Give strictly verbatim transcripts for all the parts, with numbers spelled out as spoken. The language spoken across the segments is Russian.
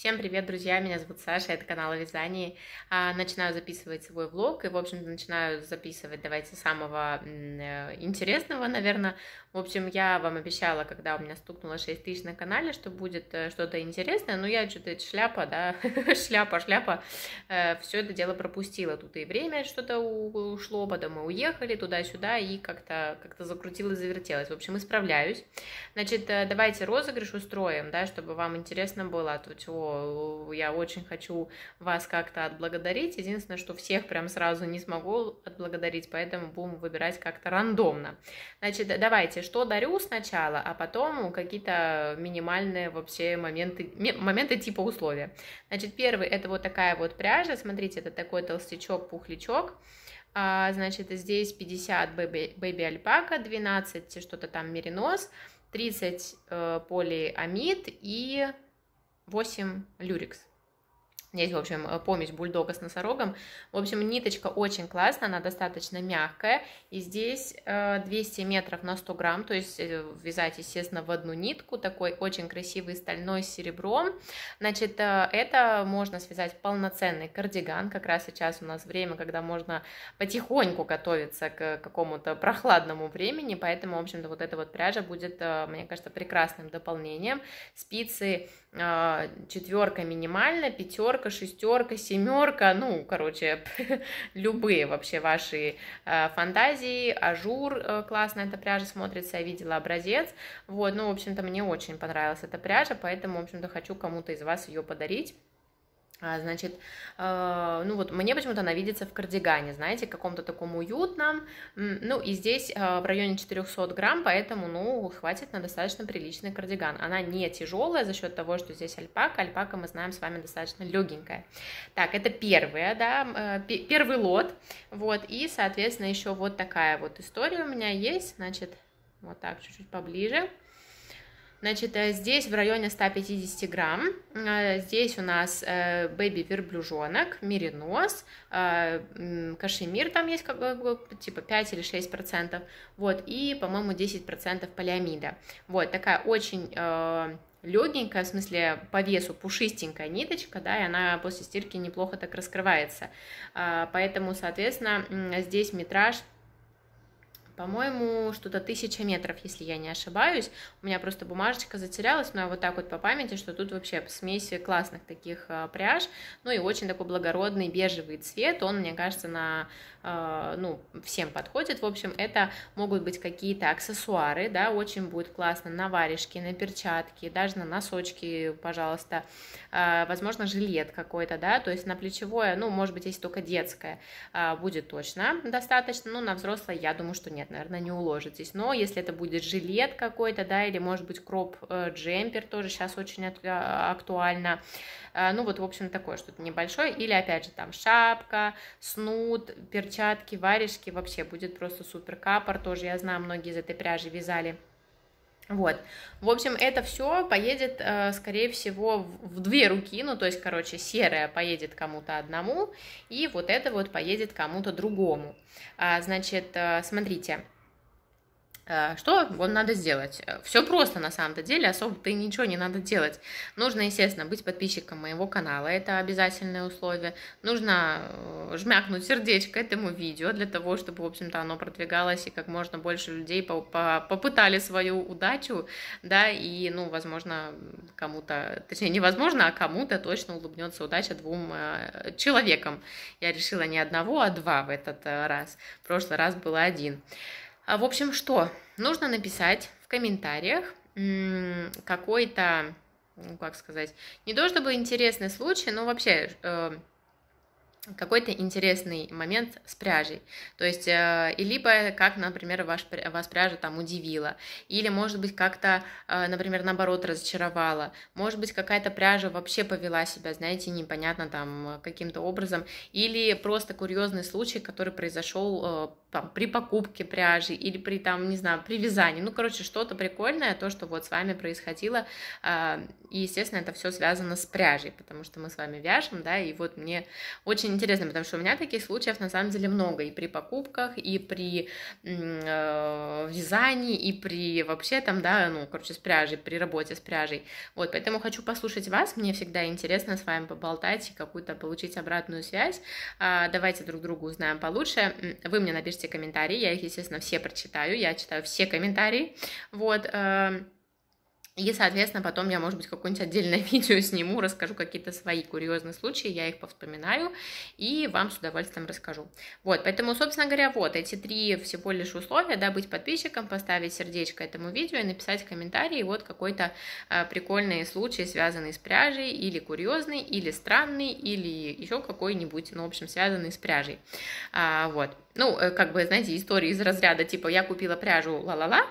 Всем привет, друзья! Меня зовут Саша, это канал о вязании. А, начинаю записывать свой влог и, в общем-то, начинаю записывать, давайте, самого э, интересного, наверное. В общем, я вам обещала, когда у меня стукнуло шесть тысяч на канале, что будет э, что-то интересное, но я что-то шляпа, да, шляпа, шляпа, э, все это дело пропустила. Тут и время что-то ушло, потом мы уехали туда-сюда и как-то как-то закрутилось, завертелось. В общем, исправляюсь. Значит, э, давайте розыгрыш устроим, да, чтобы вам интересно было. Тут чего я очень хочу вас как-то отблагодарить. Единственное, что всех прям сразу не смогу отблагодарить, поэтому будем выбирать как-то рандомно. Значит, давайте, что дарю сначала, а потом какие-то минимальные вообще моменты, моменты типа условия. Значит, первый, это вот такая вот пряжа. Смотрите, это такой толстячок, пухлячок. А, значит, здесь пятьдесят Baby, Baby Alpaca, двенадцать что-то там меринос, тридцать э, полиамид и восемь люрекс. Здесь, в общем, помесь бульдога с носорогом. В общем, ниточка очень классная, она достаточно мягкая. И здесь двести метров на сто грамм, то есть вязать, естественно, в одну нитку. Такой очень красивый стальной с серебром. Значит, это можно связать полноценный кардиган. Как раз сейчас у нас время, когда можно потихоньку готовиться к какому-то прохладному времени. Поэтому, в общем-то, вот эта вот пряжа будет, мне кажется, прекрасным дополнением. Спицы четверка минимально, пятерка, шестерка, семерка, ну, короче, любые вообще ваши фантазии, ажур, классно эта пряжа смотрится, я видела образец, вот, ну, в общем-то, мне очень понравилась эта пряжа, поэтому, в общем-то, хочу кому-то из вас ее подарить. Значит, ну вот мне почему-то она видится в кардигане, знаете, каком-то таком уютном, ну и здесь в районе четырехсот грамм, поэтому, ну, хватит на достаточно приличный кардиган. Она не тяжелая за счет того, что здесь альпака, альпака мы знаем с вами достаточно легенькая. Так, это первая, да, первый лот, вот, и, соответственно, еще вот такая вот история у меня есть, значит, вот так, чуть-чуть поближе. Значит, здесь в районе ста пятидесяти грамм, здесь у нас бэби-верблюжонок, меринос, кашемир там есть, как бы, типа пять или шесть процентов, вот, и, по-моему, десять процентов полиамида. Вот, такая очень легенькая, в смысле, по весу пушистенькая ниточка, да, и она после стирки неплохо так раскрывается, поэтому, соответственно, здесь метраж, по-моему, что-то тысяча метров, если я не ошибаюсь. У меня просто бумажечка затерялась, но вот так вот по памяти, что тут вообще смесь классных таких пряж, ну и очень такой благородный бежевый цвет, он, мне кажется, на, ну, всем подходит. В общем, это могут быть какие-то аксессуары, да, очень будет классно на варежки, на перчатки, даже на носочки, пожалуйста, возможно, жилет какой-то, да, то есть на плечевое, ну, может быть, если только детское, будет точно достаточно, ну, на взрослое, я думаю, что нет, наверное, не уложитесь, но если это будет жилет какой-то, да, или, может быть, кроп-джемпер, тоже сейчас очень актуально, ну, вот, в общем, такое что-то небольшое, или, опять же, там, шапка, снуд, перчатки, варежки, вообще будет просто супер. Капор тоже, я знаю, многие из этой пряжи вязали. Вот, в общем, это все поедет, скорее всего, в две руки, ну, то есть, короче, серая поедет кому-то одному, и вот это вот поедет кому-то другому. Значит, смотрите, что вам надо сделать? Все просто на самом-то деле, особо-то и ничего не надо делать. Нужно, естественно, быть подписчиком моего канала, это обязательное условие. Нужно жмякнуть сердечко этому видео для того, чтобы, в общем-то, оно продвигалось и как можно больше людей попытали свою удачу, да, и, ну, возможно, кому-то, точнее, невозможно, а кому-то точно улыбнется удача двум человекам. Я решила не одного, а два в этот раз. В прошлый раз было один. В общем, что? Нужно написать в комментариях какой-то, ну, как сказать, не то чтобы интересный случай, но вообще какой-то интересный момент с пряжей, то есть, э, и либо как, например, ваш, вас пряжа там удивила, или, может быть, как-то, э, например, наоборот, разочаровала, может быть, какая-то пряжа вообще повела себя, знаете, непонятно там каким-то образом, или просто курьезный случай, который произошел э, там, при покупке пряжи, или при, там, не знаю, при вязании, ну, короче, что-то прикольное, то, что вот с вами происходило, э, и, естественно, это все связано с пряжей, потому что мы с вами вяжем, да, и вот мне очень интересно, потому что у меня таких случаев на самом деле много, и при покупках, и при э, э, вязании, и при вообще там, да, ну, короче, с пряжей, при работе с пряжей. Вот, поэтому хочу послушать вас, мне всегда интересно с вами поболтать и какую-то получить обратную связь. А, давайте друг другу узнаем получше. Вы мне напишите комментарии, я их, естественно, все прочитаю, я читаю все комментарии, вот. Э, И, соответственно, потом я, может быть, какое-нибудь отдельное видео сниму, расскажу какие-то свои курьезные случаи, я их повспоминаю и вам с удовольствием расскажу. Вот, поэтому, собственно говоря, вот эти три всего лишь условия, да, быть подписчиком, поставить сердечко этому видео и написать в комментарии вот какой-то а, прикольный случай, связанный с пряжей, или курьезный, или странный, или еще какой-нибудь, ну, в общем, связанный с пряжей. А, вот. Ну, как бы, знаете, истории из разряда, типа, я купила пряжу, ла-ла-ла.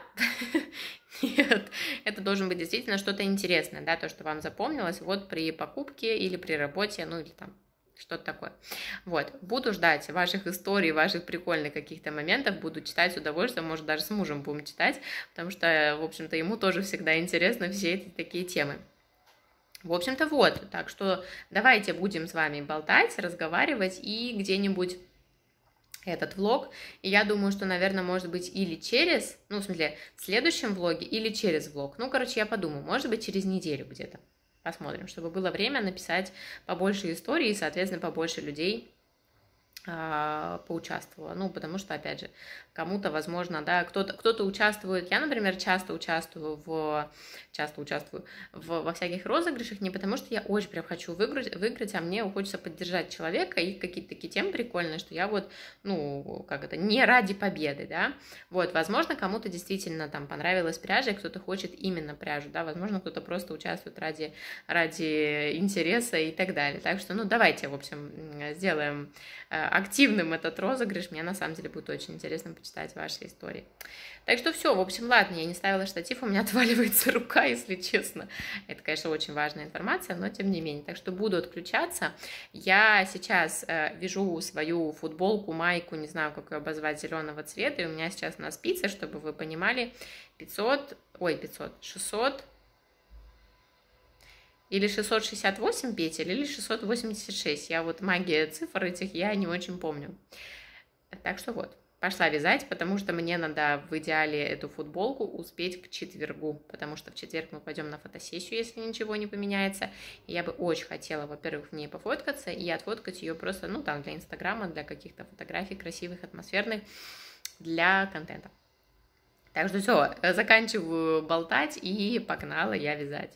Нет, это должен быть действительно что-то интересное, да, то, что вам запомнилось вот при покупке или при работе, ну, или там что-то такое. Вот, буду ждать ваших историй, ваших прикольных каких-то моментов, буду читать с удовольствием, может, даже с мужем будем читать, потому что, в общем-то, ему тоже всегда интересно все эти такие темы. В общем-то, вот, так что давайте будем с вами болтать, разговаривать и где-нибудь этот влог, и я думаю, что, наверное, может быть или через, ну, в смысле, в следующем влоге, или через влог, ну, короче, я подумаю, может быть, через неделю где-то, посмотрим, чтобы было время написать побольше историй, и, соответственно, побольше людей а, поучаствовала, ну, потому что, опять же, кому-то, возможно, да, кто-то кто-то участвует, я, например, часто участвую в, часто участвую в, во всяких розыгрышах, не потому что я очень прям хочу выиграть, выиграть, а мне хочется поддержать человека, и какие-то такие темы прикольные, что я вот, ну, как это, не ради победы, да, вот, возможно, кому-то действительно там понравилась пряжа, и кто-то хочет именно пряжу, да, возможно, кто-то просто участвует ради, ради интереса и так далее, так что, ну, давайте, в общем, сделаем активным этот розыгрыш, мне на самом деле будет очень интересно почитать ваши истории. Так что все, в общем, ладно, я не ставила штатив, у меня отваливается рука, если честно. Это, конечно, очень важная информация, но тем не менее. Так что буду отключаться. Я сейчас э, вяжу свою футболку, майку, не знаю, как ее обозвать, зеленого цвета, и у меня сейчас на спице, чтобы вы понимали, пятьсот, ой, пятьсот, шестьсот, или шестьсот шестьдесят восемь петель, или шестьсот восемьдесят шесть. Я вот магия цифр этих, я не очень помню. Так что вот, пошла вязать, потому что мне надо в идеале эту футболку успеть к четвергу, потому что в четверг мы пойдем на фотосессию, если ничего не поменяется. И я бы очень хотела, во-первых, в ней пофоткаться и отфоткать ее просто, ну, там, для Инстаграма, для каких-то фотографий красивых, атмосферных, для контента. Так что все, заканчиваю болтать и погнала я вязать.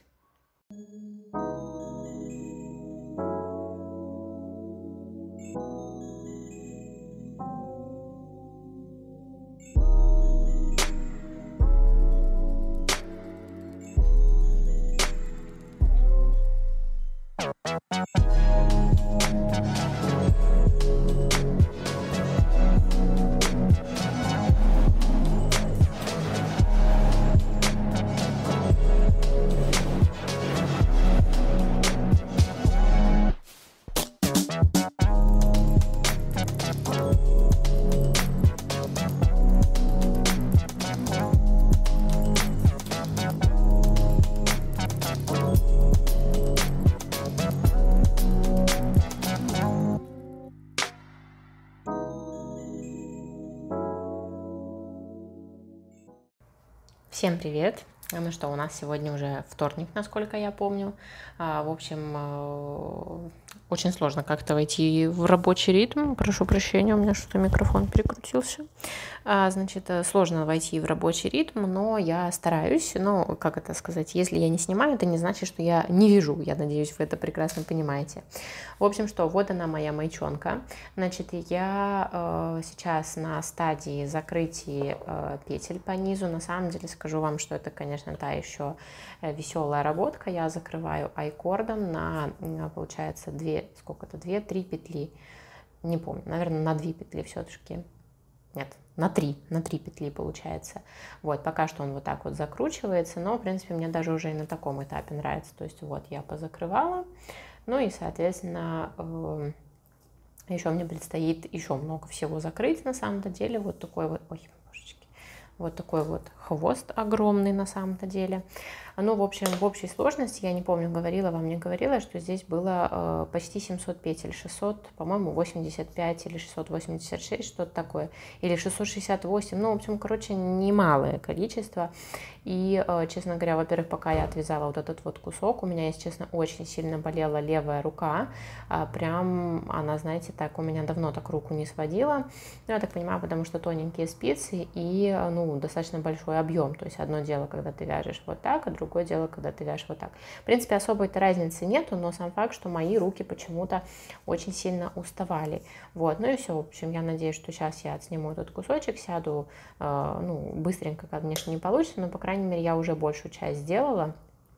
Всем привет! Ну что, у нас сегодня уже вторник, насколько я помню. В общем, очень сложно как-то войти в рабочий ритм. Прошу прощения, у меня что-то микрофон перекрутился. Значит, сложно войти в рабочий ритм, но я стараюсь. Но, как это сказать, если я не снимаю, это не значит, что я не вяжу. Я надеюсь, вы это прекрасно понимаете. В общем, что, вот она моя майчонка. Значит, я сейчас на стадии закрытия петель по низу. На самом деле скажу вам, что это, конечно, та еще веселая работка. Я закрываю айкордом на, получается, две, сколько-то, две-три петли. Не помню, наверное, на две петли все-таки. Нет, на три, на три петли получается. Вот, пока что он вот так вот закручивается, но, в принципе, мне даже уже и на таком этапе нравится. То есть вот я позакрывала, ну и, соответственно, э, еще мне предстоит еще много всего закрыть на самом-то деле. Вот такой вот, ой, божечки, вот такой вот хвост огромный на самом-то деле. Ну, в общем, в общей сложности, я не помню, говорила вам, не говорила, что здесь было э, почти семьсот петель, шестьсот, по-моему, восемьдесят пять или шестьсот восемьдесят шесть, что-то такое, или шестьсот шестьдесят восемь, ну, в общем, короче, немалое количество. И, э, честно говоря, во-первых, пока я отвязала вот этот вот кусок, у меня, если честно, очень сильно болела левая рука, а, прям она, знаете, так, у меня давно так руку не сводила, ну, я так понимаю, потому что тоненькие спицы и, ну, достаточно большой объем, то есть одно дело, когда ты вяжешь вот так, а другое дело, когда ты вяжешь вот так. В принципе, особой-то разницы нету, но сам факт, что мои руки почему-то очень сильно уставали. Вот, ну и все, в общем, я надеюсь, что сейчас я отсниму этот кусочек, сяду, э, ну, быстренько, конечно, не получится, но, по крайней мере, я уже большую часть сделала.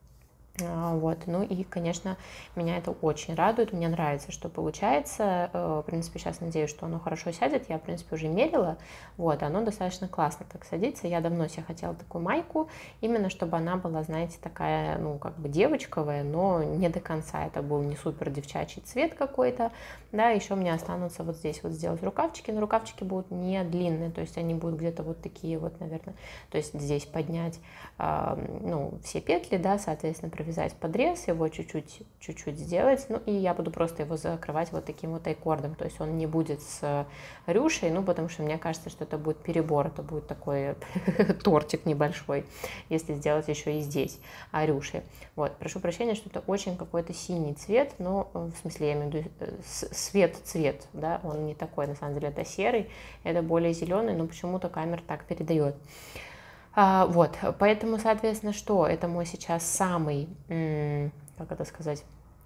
Вот, ну и, конечно, меня это очень радует, мне нравится, что получается, в принципе, сейчас надеюсь, что оно хорошо сядет, я, в принципе, уже мерила, вот, оно достаточно классно так садится, я давно себе хотела такую майку, именно чтобы она была, знаете, такая, ну, как бы девочковая, но не до конца, это был не супер девчачий цвет какой-то, да, еще мне останутся вот здесь вот сделать рукавчики, но рукавчики будут не длинные, то есть они будут где-то вот такие вот, наверное, то есть здесь поднять, ну, все петли, да, соответственно, вязать подрез, его чуть-чуть чуть-чуть сделать, ну и я буду просто его закрывать вот таким вот айкордом, то есть он не будет с рюшей, ну потому что мне кажется, что это будет перебор, это будет такой тортик небольшой, если сделать еще и здесь рюши. Вот, прошу прощения, что это очень какой-то синий цвет, но в смысле я имею в виду свет-цвет, да, он не такой, на самом деле это серый, это более зеленый, но почему-то камера так передает. А, вот, поэтому, соответственно, что? Это мой сейчас самый, как это сказать,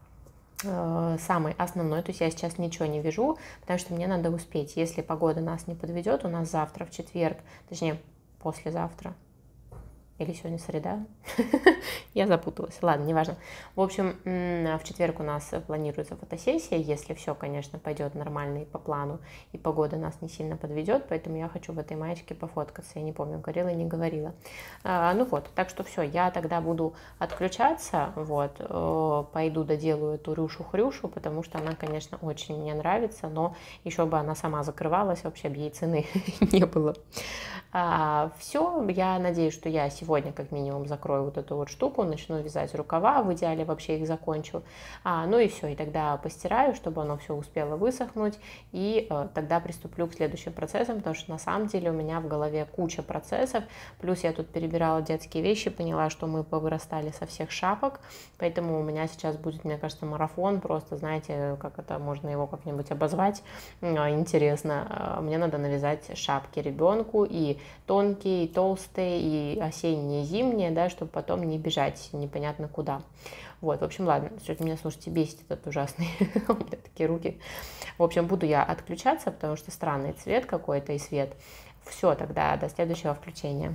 самый основной, то есть я сейчас ничего не вяжу, потому что мне надо успеть. Если погода нас не подведет, у нас завтра в четверг, точнее, послезавтра, или сегодня среда, я запуталась, ладно, неважно. В общем, в четверг у нас планируется фотосессия, если все, конечно, пойдет нормально и по плану, и погода нас не сильно подведет, поэтому я хочу в этой маечке пофоткаться, я не помню, говорила или не говорила. А, ну вот, так что все, я тогда буду отключаться, вот, пойду доделаю эту рюшу-хрюшу, потому что она, конечно, очень мне нравится, но еще бы она сама закрывалась, вообще бы ей цены не было. А, все, я надеюсь, что я сегодня как минимум закрою вот эту вот штуку, начну вязать рукава, в идеале вообще их закончу, а, ну и все, и тогда постираю, чтобы оно все успело высохнуть, и а, тогда приступлю к следующим процессам, потому что на самом деле у меня в голове куча процессов, плюс я тут перебирала детские вещи, поняла, что мы повырастали со всех шапок, поэтому у меня сейчас будет, мне кажется, марафон, просто, знаете, как это, можно его как-нибудь обозвать, интересно, мне надо навязать шапки ребенку, и тонкие, и толстые, и осенние, и зимние, да, чтобы потом не бежать непонятно куда. Вот, в общем, ладно, что-то меня, слушайте, бесит этот ужасный, у меня такие руки. В общем, буду я отключаться, потому что странный цвет какой-то и свет. Все, тогда до следующего включения.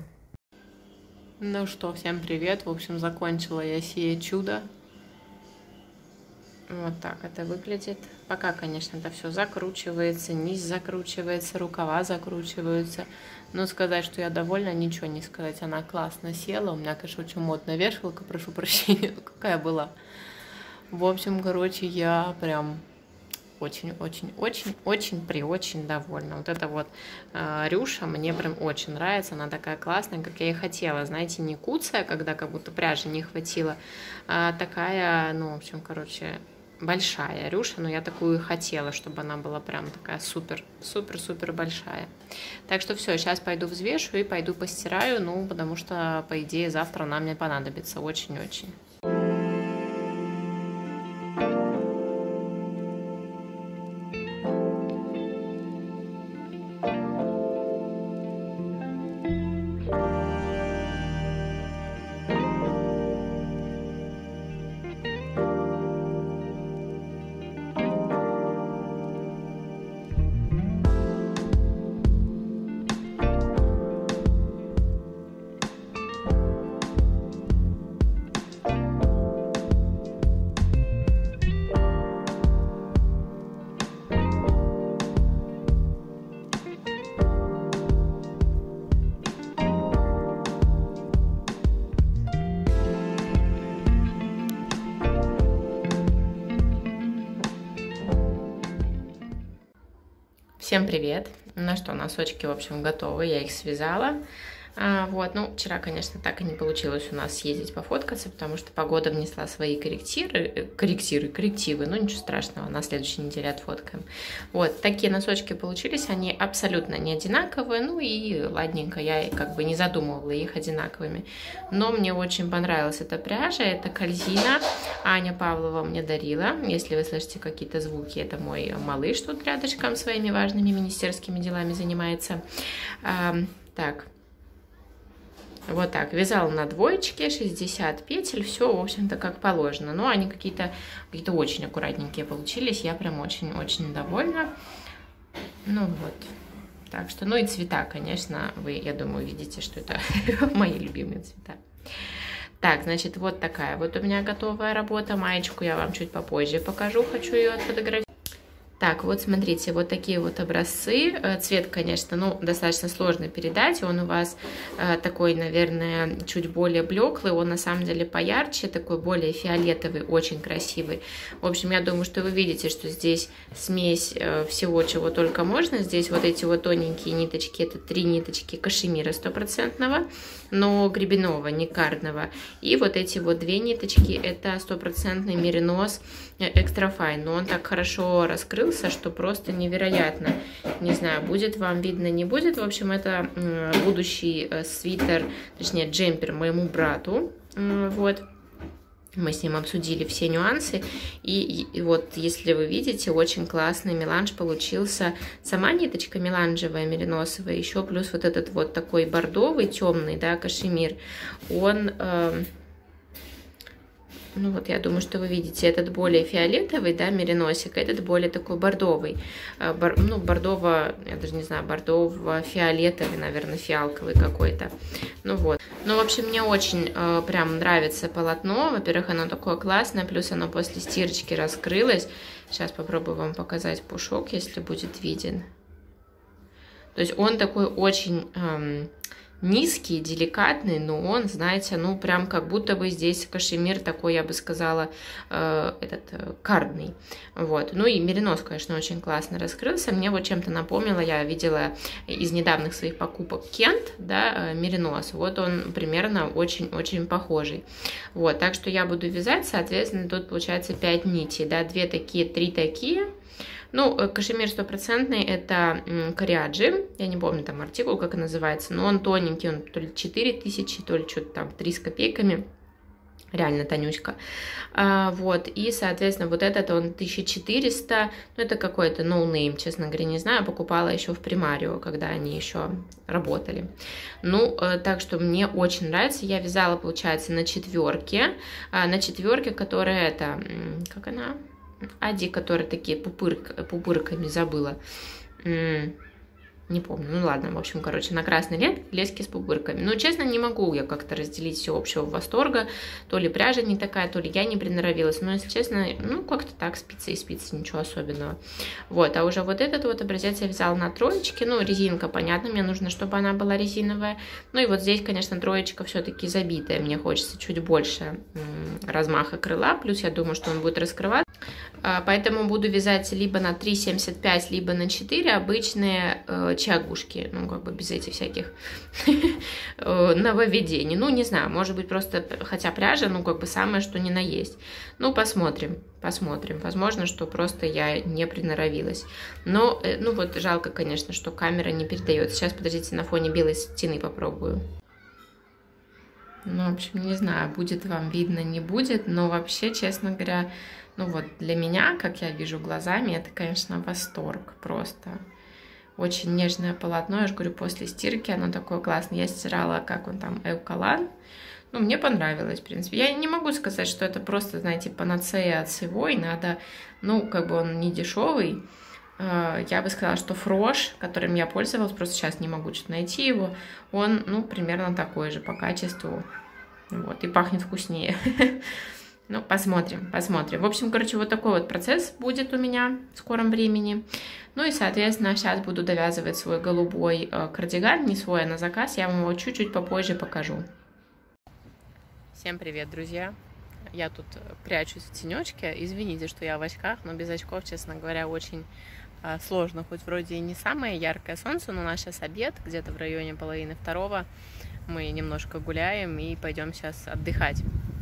Ну что, всем привет, в общем, закончила я сие чудо. Вот так это выглядит. Пока, конечно, это все закручивается, низ закручивается, рукава закручиваются. Но сказать, что я довольна, ничего не сказать. Она классно села. У меня, конечно, очень модная вешалка, прошу прощения, какая была. В общем, короче, я прям очень-очень-очень-очень-при-очень довольна. Вот эта вот э, рюша мне прям очень нравится. Она такая классная, как я и хотела. Знаете, не куцая, когда как будто пряжи не хватило, а такая, ну, в общем, короче, большая рюша, но я такую и хотела, чтобы она была прям такая супер-супер-супер большая. Так что все, сейчас пойду взвешу и пойду постираю, ну, потому что, по идее, завтра она мне понадобится очень-очень. Всем привет! Ну что, носочки, в общем, готовы, я их связала. А, вот, ну, вчера, конечно, так и не получилось у нас съездить пофоткаться, потому что погода внесла свои корректиры, корректиры, коррективы, ну, ничего страшного, на следующей неделе отфоткаем. Вот, такие носочки получились, они абсолютно не одинаковые, ну, и ладненько, я как бы не задумывала их одинаковыми. Но мне очень понравилась эта пряжа, это Кальзина, Аня Павлова мне дарила. Если вы слышите какие-то звуки, это мой малыш тут рядышком своими важными министерскими делами занимается. А, так. Вот так, вязала на двоечке, шестьдесят петель, все, в общем-то, как положено. Но они какие-то какие-то очень аккуратненькие получились, я прям очень-очень довольна. Ну вот, так что, ну и цвета, конечно, вы, я думаю, видите, что это мои любимые цвета. Так, значит, вот такая вот у меня готовая работа. Маечку я вам чуть попозже покажу, хочу ее отфотографировать. Так, вот смотрите, вот такие вот образцы. Цвет, конечно, ну, достаточно сложно передать. Он у вас э, такой, наверное, чуть более блеклый. Он на самом деле поярче, такой более фиолетовый, очень красивый. В общем, я думаю, что вы видите, что здесь смесь э, всего, чего только можно. Здесь вот эти вот тоненькие ниточки, это три ниточки кашемира стопроцентного, но гребенного, не кардного. И вот эти вот две ниточки, это стопроцентный меринос экстра файн. Но он так хорошо раскрыл, что просто невероятно. Не знаю, будет вам видно, не будет. В общем, это будущий свитер, точнее джемпер моему брату. Вот. Мы с ним обсудили все нюансы. И, и вот, если вы видите, очень классный меланж получился. Сама ниточка меланжевая, мериносовая, еще плюс вот этот вот такой бордовый, темный, да, кашемир. Он... Э, Ну вот, я думаю, что вы видите, этот более фиолетовый, да, мериносик, этот более такой бордовый, Бор, ну, бордово, я даже не знаю, бордово-фиолетовый, наверное, фиалковый какой-то, ну вот. Ну, в общем, мне очень э, прям нравится полотно, во-первых, оно такое классное, плюс оно после стирочки раскрылось. Сейчас попробую вам показать пушок, если будет виден. То есть он такой очень... Эм, низкий, деликатный, но он, знаете, ну прям как будто бы здесь кашемир такой, я бы сказала, э, этот э, кардный. Вот. Ну и меринос, конечно, очень классно раскрылся. Мне вот чем-то напомнило, я видела из недавних своих покупок Кент, да, э, меринос. Вот он примерно очень-очень похожий. Вот. Так что я буду вязать, соответственно, тут получается пять нитей, да, две такие, три такие. Ну, кашемир стопроцентный, это кориаджи, я не помню там артикул, как он называется, но он тоненький, он то ли четыре тысячи, то ли что-то там три с копейками, реально тонючка. А, вот, и, соответственно, вот этот он тысяча четыреста, ну, это какой-то ноунейм, честно говоря, не знаю, покупала еще в Примарио, когда они еще работали. Ну, так что мне очень нравится, я вязала, получается, на четверке, на четверке, которая это, как она... Ади, которые такие пупырк, пупырками, забыла. Не помню, ну ладно, в общем, короче, на красной лет лески с пупырками. Но, честно, не могу я как-то разделить все общего восторга. То ли пряжа не такая, то ли я не приноровилась. Но, если честно, ну, как-то так, спицы и спицы, ничего особенного. Вот, а уже вот этот вот образец я вязала на троечке. Ну, резинка, понятно, мне нужно, чтобы она была резиновая. Ну, и вот здесь, конечно, троечка все-таки забитая. Мне хочется чуть больше размаха крыла. Плюс я думаю, что он будет раскрываться. Поэтому буду вязать либо на три семьдесят пять, либо на четыре обычные э, чагушки, ну, как бы без этих всяких нововведений. Ну, не знаю, может быть, просто, хотя пряжа, ну, как бы самое, что ни на есть. Ну, посмотрим, посмотрим. Возможно, что просто я не приноровилась. Но, э, ну, вот жалко, конечно, что камера не передает. Сейчас, подождите, на фоне белой стены попробую. Ну, в общем, не знаю, будет вам видно, не будет, но вообще, честно говоря, ну вот для меня, как я вижу глазами, это, конечно, восторг просто. Очень нежное полотно, я же говорю, после стирки оно такое классное. Я стирала, как он там, Эукалан. Ну, мне понравилось, в принципе. Я не могу сказать, что это просто, знаете, панацея от всего, и надо, ну, как бы он не дешевый. Я бы сказала, что Фрош, которым я пользовалась, просто сейчас не могу что-то найти его, он, ну, примерно такой же по качеству, вот, и пахнет вкуснее. Ну, посмотрим, посмотрим. В общем, короче, вот такой вот процесс будет у меня в скором времени. Ну и, соответственно, сейчас буду довязывать свой голубой кардиган, не свой, а на заказ. Я вам его чуть-чуть попозже покажу. Всем привет, друзья! Я тут прячусь в тенечке. Извините, что я в очках, но без очков, честно говоря, очень сложно. Хоть вроде и не самое яркое солнце, но наш сейчас обед, где-то в районе половины второго. мы немножко гуляем и пойдем сейчас отдыхать.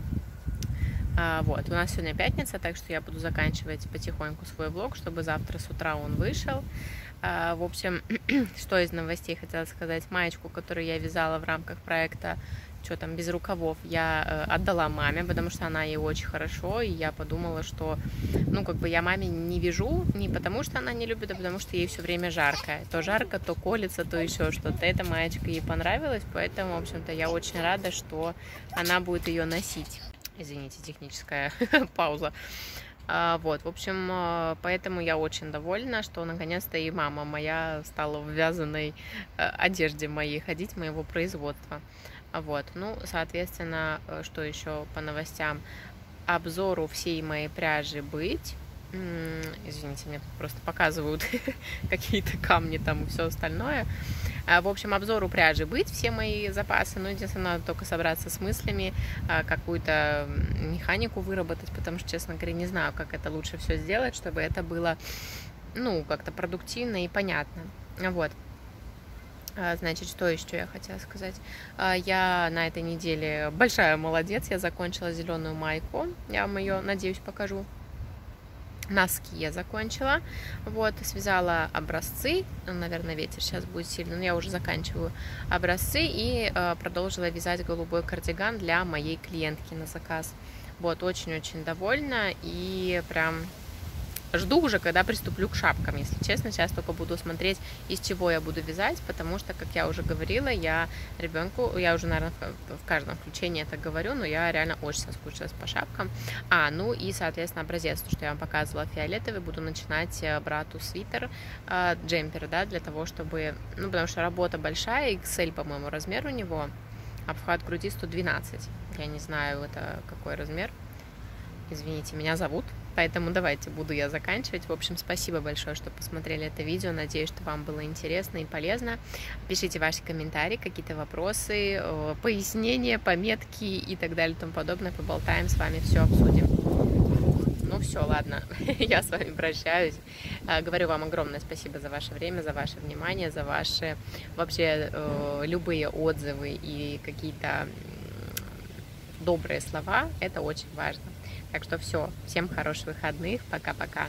А, вот, у нас сегодня пятница, так что я буду заканчивать потихоньку свой влог, чтобы завтра с утра он вышел. А, в общем, что из новостей хотела сказать. Маечку, которую я вязала в рамках проекта «Что там без рукавов», я э, отдала маме, потому что она ей очень хорошо, и я подумала, что, ну, как бы я маме не вяжу не потому, что она не любит, а потому что ей все время жарко. То жарко, то колется, то еще что-то. Эта маечка ей понравилась, поэтому, в общем-то, я очень рада, что она будет ее носить. Извините, техническая пауза. А, вот, в общем, поэтому я очень довольна, что наконец-то и мама моя стала в вязаной одежде моей ходить, моего производства. Вот, ну, соответственно, что еще по новостям? Обзору всей моей пряжи быть. Извините, мне просто показывают какие-то камни там и все остальное. В общем, обзору пряжи быть, все мои запасы. Ну, единственное, надо только собраться с мыслями, какую-то механику выработать, потому что, честно говоря, не знаю, как это лучше все сделать, чтобы это было, ну, как-то продуктивно и понятно. Вот. Значит, что еще я хотела сказать? Я на этой неделе большая молодец, я закончила зеленую майку, я вам ее, надеюсь, покажу. Носки я закончила, вот, связала образцы, наверное, ветер сейчас будет сильный, но я уже заканчиваю образцы и э, продолжила вязать голубой кардиган для моей клиентки на заказ. Вот, очень-очень довольна и прям жду уже, когда приступлю к шапкам, если честно. Сейчас только буду смотреть, из чего я буду вязать, потому что, как я уже говорила, я ребенку, я уже, наверное, в каждом включении это говорю, но я реально очень соскучилась по шапкам. А, ну и, соответственно, образец, то, что я вам показывала, фиолетовый, буду начинать брату свитер, э, джемпер, да, для того, чтобы, ну, потому что работа большая, икс эль, по-моему, размер у него, обхват груди сто двенадцать, я не знаю, это какой размер. Извините, меня зовут, поэтому давайте буду я заканчивать. В общем, спасибо большое, что посмотрели это видео. Надеюсь, что вам было интересно и полезно. Пишите ваши комментарии, какие-то вопросы, пояснения, пометки и так далее и тому подобное. Поболтаем с вами, все обсудим. Ну все, ладно, я с вами прощаюсь. Говорю вам огромное спасибо за ваше время, за ваше внимание, за ваши вообще любые отзывы и какие-то добрые слова. Это очень важно. Так что все, всем хороших выходных, пока-пока.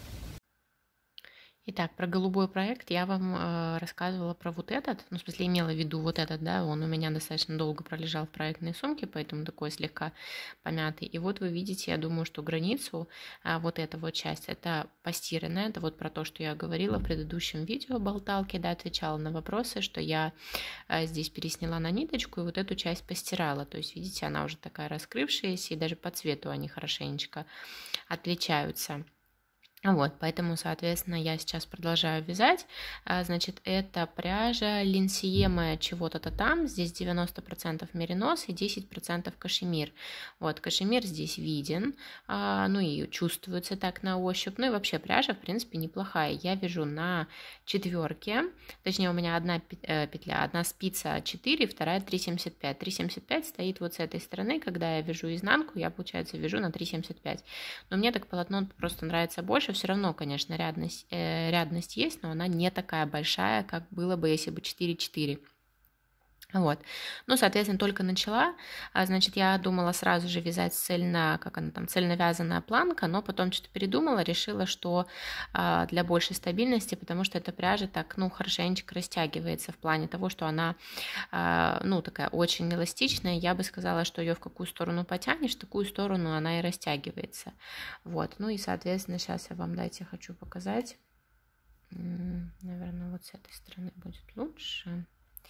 Итак, про голубой проект я вам э, рассказывала про вот этот, ну, в смысле, имела в виду вот этот, да, он у меня достаточно долго пролежал в проектной сумке, поэтому такой слегка помятый. И вот вы видите, я думаю, что границу, э, вот эта вот часть, это постиранная, это вот про то, что я говорила в предыдущем видео болталки, да, отвечала на вопросы, что я э, здесь пересняла на ниточку и вот эту часть постирала, то есть, видите, она уже такая раскрывшаяся, и даже по цвету они хорошенечко отличаются. Вот, поэтому, соответственно, я сейчас продолжаю вязать. Значит, это пряжа линсиема чего-то-то там. Здесь девяносто процентов меринос и десять процентов кашемир. Вот, кашемир здесь виден, ну и чувствуется так на ощупь. Ну и вообще пряжа, в принципе, неплохая. Я вяжу на четверке, точнее, у меня одна петля, одна спица четыре, вторая три семьдесят пять. три семьдесят пять стоит вот с этой стороны. Когда я вяжу изнанку, я, получается, вяжу на три семьдесят пять. Но мне так полотно просто нравится больше. Все равно, конечно, рядность, э, рядность есть, но она не такая большая, как было бы, если бы четыре четыре. Вот. Ну, соответственно, только начала, значит, я думала сразу же вязать цельно, как она там, цельновязанная планка, но потом что-то передумала, решила, что а, для большей стабильности, потому что эта пряжа так, ну, хорошенечко растягивается в плане того, что она, а, ну, такая очень эластичная, я бы сказала, что ее в какую сторону потянешь, в такую сторону она и растягивается. Вот, ну и, соответственно, сейчас я вам, дайте, хочу показать, наверное, вот с этой стороны будет лучше.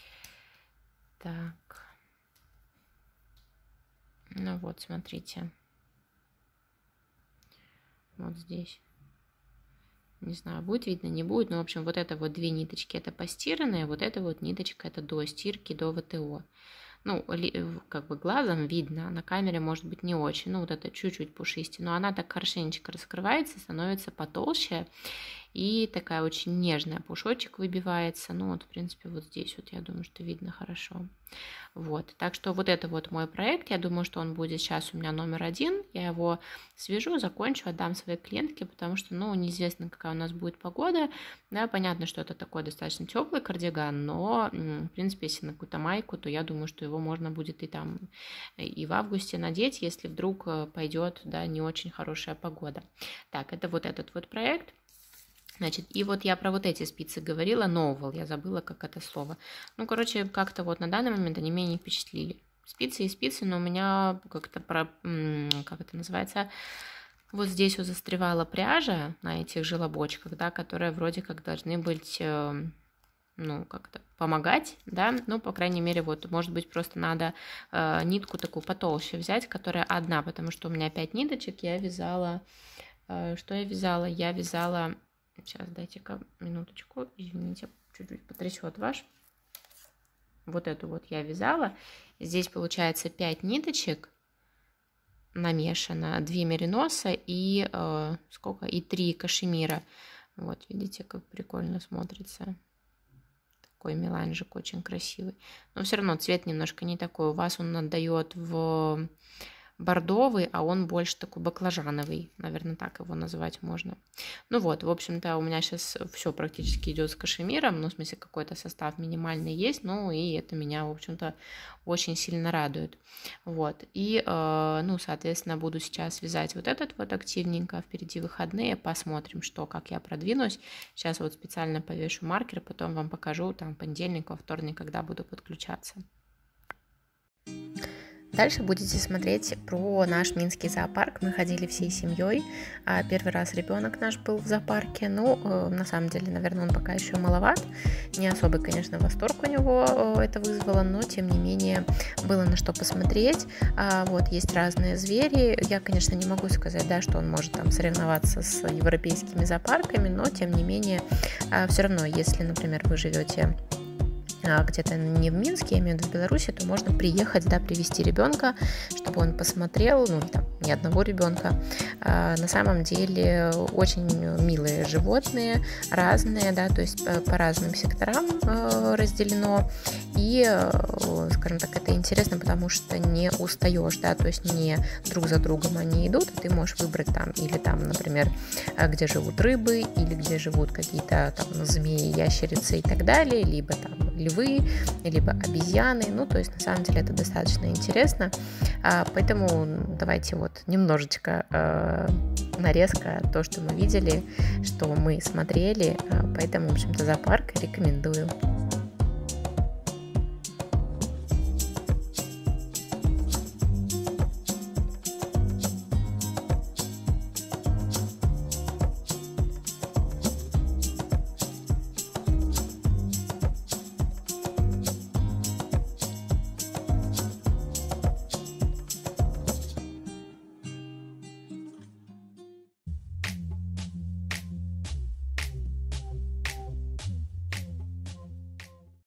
Так, ну вот, смотрите, вот здесь, не знаю, будет видно, не будет, но, в общем, вот это вот две ниточки, это постиранные, вот эта вот ниточка, это до стирки, до вэ тэ о. Ну, как бы глазом видно, на камере может быть не очень, ну, вот это чуть-чуть пушистее, но она так хорошенечко раскрывается, становится потолще. и такая очень нежная, пушочек выбивается, ну вот, в принципе, вот здесь вот, я думаю, что видно хорошо. Вот, так что вот это вот мой проект, я думаю, что он будет сейчас у меня номер один, я его свяжу, закончу, отдам своей клиентке, потому что, ну, неизвестно, какая у нас будет погода, да, понятно, что это такой достаточно теплый кардиган, но, в принципе, если на какую-то майку, то я думаю, что его можно будет и там, и в августе надеть, если вдруг пойдет, да, не очень хорошая погода. Так, это вот этот вот проект. Значит, и вот я про вот эти спицы говорила, novel, я забыла, как это слово. Ну, короче, как-то вот на данный момент они меня не впечатлили. Спицы и спицы, но у меня как-то про, как это называется, вот здесь вот застревала пряжа на этих желобочках, да, которые вроде как должны быть, ну, как-то помогать, да, ну, по крайней мере, вот, может быть, просто надо э, нитку такую потолще взять, которая одна, потому что у меня пять ниточек, я вязала, э, что я вязала? Я вязала... Сейчас, дайте-ка минуточку, извините, чуть-чуть потрясет ваш. Вот эту вот я вязала. Здесь получается пять ниточек намешано, две мериноса и э, сколько? И три кашемира. Вот, видите, как прикольно смотрится. Такой меланжик очень красивый. Но все равно цвет немножко не такой. У вас он отдает в бордовый, а он больше такой баклажановый, наверное, так его назвать можно. Ну вот, в общем-то, у меня сейчас все практически идет с кашемиром, ну, в смысле, какой-то состав минимальный есть, ну, и это меня, в общем-то, очень сильно радует. Вот, и, э, ну, соответственно, буду сейчас вязать вот этот вот активненько, впереди выходные, посмотрим, что, как я продвинусь. Сейчас вот специально повешу маркер, потом вам покажу, там, понедельник, во вторник, когда буду подключаться. Дальше будете смотреть про наш Минский зоопарк. Мы ходили всей семьей. Первый раз ребенок наш был в зоопарке. Ну, на самом деле, наверное, он пока еще маловат. Не особый, конечно, восторг у него это вызвало, но, тем не менее, было на что посмотреть. Вот, есть разные звери. Я, конечно, не могу сказать, да, что он может там соревноваться с европейскими зоопарками, но, тем не менее, все равно, если, например, вы живете где-то не в Минске, я имею в виду в Беларуси, то можно приехать, да, привезти ребенка, чтобы он посмотрел, ну, там, не одного ребенка. А, на самом деле очень милые животные, разные, да, то есть по, по разным секторам э, разделено. И, э, скажем так, это интересно, потому что не устаешь, да, то есть не друг за другом они идут, и ты можешь выбрать там, или там, например, где живут рыбы, или где живут какие-то там змеи, ящерицы и так далее, либо там львы, либо обезьяны, ну, то есть, на самом деле, это достаточно интересно, а, поэтому давайте вот немножечко э, нарезка, то, что мы видели, что мы смотрели, а, поэтому, в общем-то, зоопарк рекомендую.